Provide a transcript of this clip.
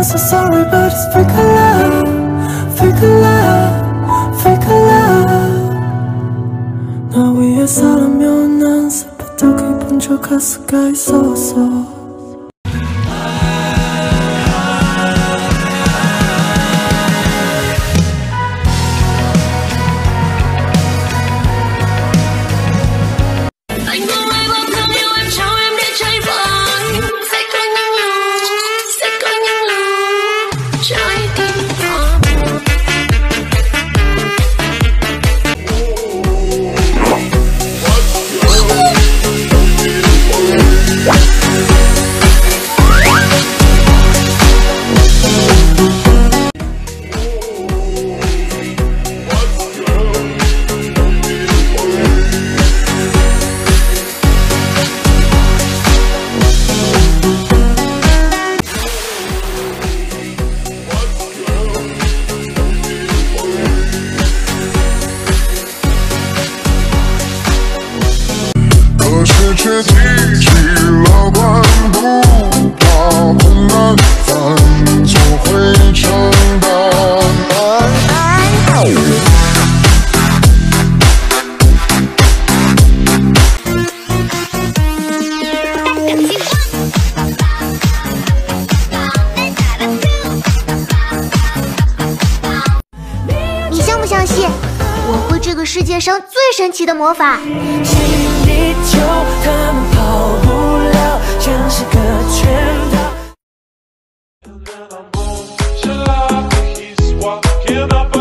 so sorry, but it's fake love, fake love, fake love. 나 위에 사람이면 난 슬퍼도 기분 좋을 수가 있었어. 却提起了关不怕红难翻作灰尘的你相不相信我会这个世界上最神奇的魔法？他们跑不了，像是个圈套。